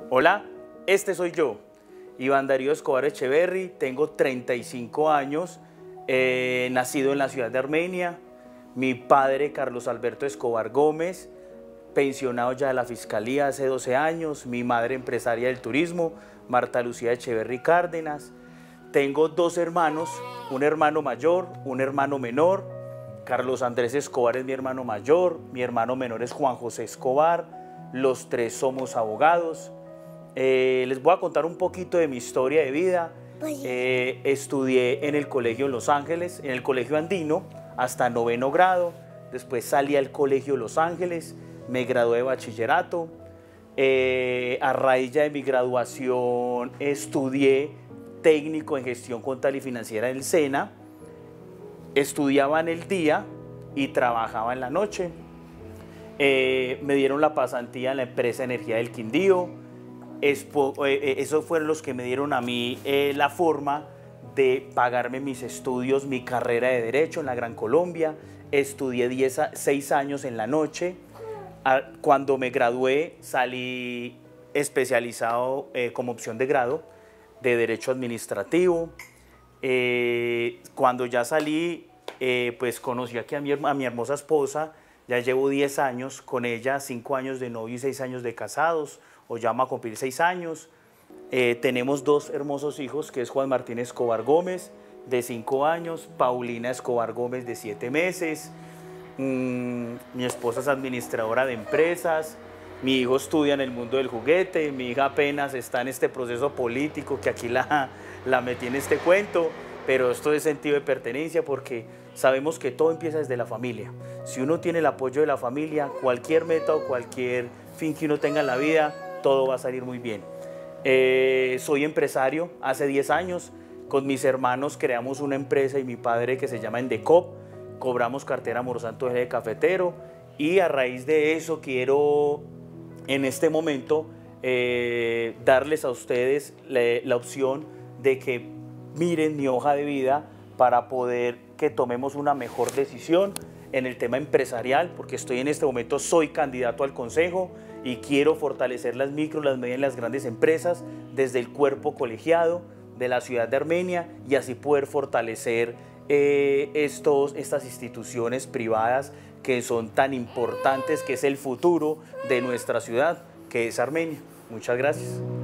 Hola, este soy yo, Iván Darío Escobar Echeverry, tengo 35 años, nacido en la ciudad de Armenia. Mi padre, Carlos Alberto Escobar Gómez, pensionado ya de la Fiscalía hace 12 años. Mi madre, empresaria del turismo, Marta Lucía Echeverry Cárdenas. Tengo dos hermanos, un hermano mayor, un hermano menor. Carlos Andrés Escobar es mi hermano mayor, mi hermano menor es Juan José Escobar. Los tres somos abogados. Les voy a contar un poquito de mi historia de vida. Estudié en el colegio Los Ángeles, en el colegio andino, hasta 9º grado. Después salí al colegio Los Ángeles, me gradué de bachillerato. A raíz ya de mi graduación estudié técnico en gestión contable y financiera en el SENA. Estudiaba en el día y trabajaba en la noche. Me dieron la pasantía en la empresa Energía del Quindío. Esos fueron los que me dieron a mí la forma de pagarme mis estudios, mi carrera de Derecho en la Gran Colombia. Estudié 6 años en la noche. Cuando me gradué salí especializado como opción de grado de Derecho Administrativo. Cuando ya salí, pues conocí aquí a mi hermosa esposa. Ya llevo 10 años con ella, 5 años de novio y 6 años de casados. Hoy ya vamos a cumplir 6 años. Tenemos dos hermosos hijos, que es Juan Martín Escobar Gómez, de 5 años, Paulina Escobar Gómez, de 7 meses. Mi esposa es administradora de empresas. Mi hijo estudia en el mundo del juguete. Mi hija apenas está en este proceso político, que aquí la metí en este cuento. Pero esto es sentido de pertenencia, porque sabemos que todo empieza desde la familia. Si uno tiene el apoyo de la familia, cualquier meta o cualquier fin que uno tenga en la vida, todo va a salir muy bien. Soy empresario hace 10 años. Con mis hermanos creamos una empresa y mi padre, que se llama Endecop. Cobramos cartera Morsanto de cafetero, y a raíz de eso quiero en este momento darles a ustedes la opción de que miren mi hoja de vida para poder que tomemos una mejor decisión en el tema empresarial, porque estoy en este momento, soy candidato al consejo y quiero fortalecer las micro, las medianas y las grandes empresas desde el cuerpo colegiado de la ciudad de Armenia, y así poder fortalecer estas instituciones privadas que son tan importantes, que es el futuro de nuestra ciudad, que es Armenia. Muchas gracias.